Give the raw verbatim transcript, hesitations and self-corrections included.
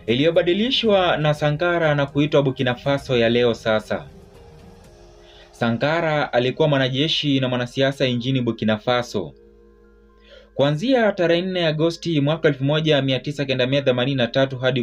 iliyobadilishwa na Sankara na kuitwa Burkina Faso ya leo sasa. Sankara alikuwa mwanajeshi na mwanasiasa nchini Burkina Faso. Kuanzia tarehe nne Agosti mwaka elfu moja mia tisa themanini na tatu hadi